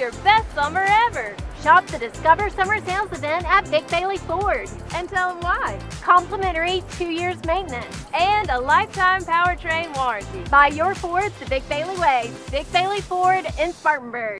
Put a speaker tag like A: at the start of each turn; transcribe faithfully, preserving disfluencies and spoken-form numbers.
A: your best summer ever.
B: Shop the Discover Summer Sales event at Vic Bailey Ford.
A: And tell them why.
B: Complimentary two years maintenance.
A: And a lifetime powertrain warranty.
B: Buy your Ford the Vic Bailey way. Vic Bailey Ford in Spartanburg.